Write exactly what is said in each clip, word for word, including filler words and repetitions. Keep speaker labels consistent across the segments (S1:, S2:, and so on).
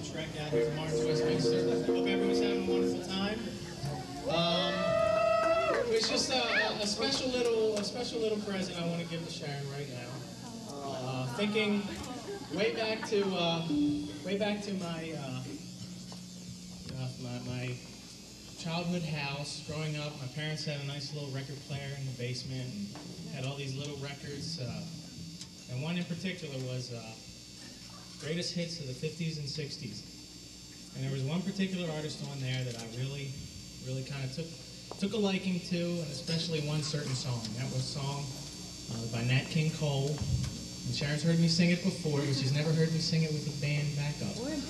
S1: welcome Trek out here to Martin's Westminster. Hope everyone's having a wonderful time. Um, it's just a, a special little, a special little present I want to give to Sharon right now. Uh, thinking way back to, uh, way back to my, uh, uh, my, my childhood house. Growing up, my parents had a nice little record player in the basement. And had all these little records, uh, and one in particular was. Uh, Greatest hits of the fifties and sixties. And there was one particular artist on there that I really, really kind of took took a liking to, and especially one certain song. That was a song uh, by Nat King Cole. And Sharon's heard me sing it before, but she's never heard me sing it with the band backup. Quite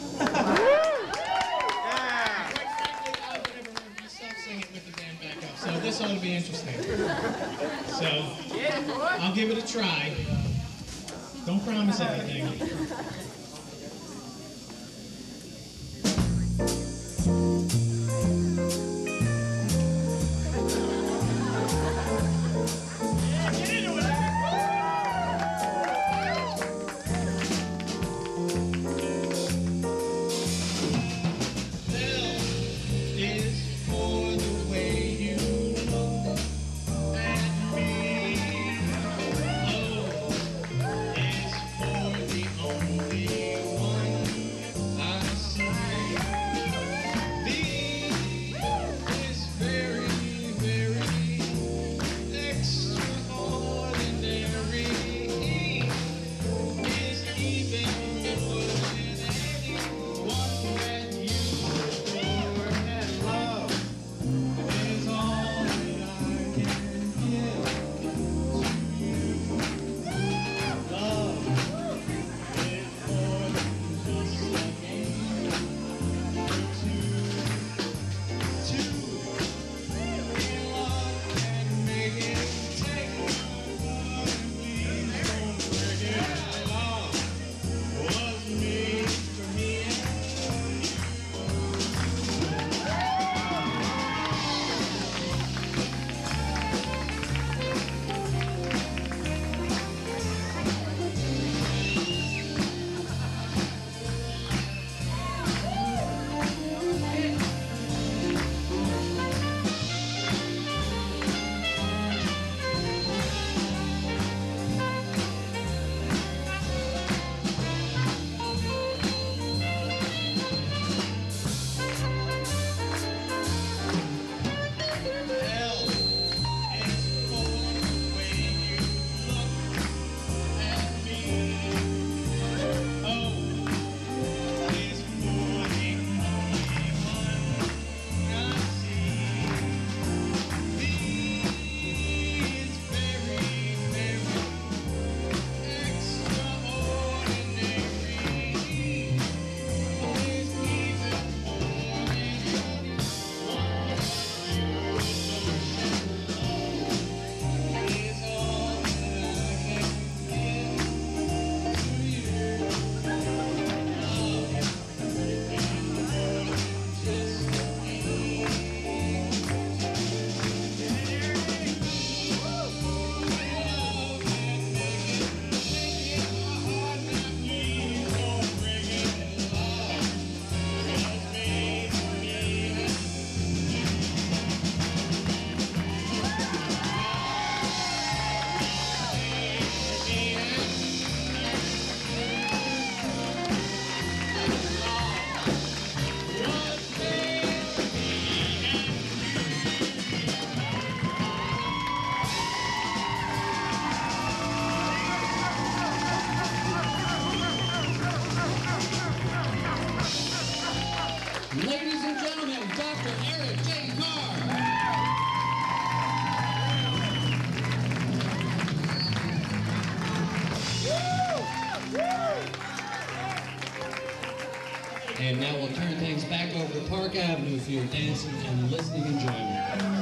S1: frankly, I've never heard myself sing it with the band backup, so this ought to be interesting. So, I'll give it a try. Don't promise anything.
S2: Ladies and gentlemen, Doctor Eric J. Carr. And now we'll turn things back over to Park Avenue for your dancing and listening enjoyment.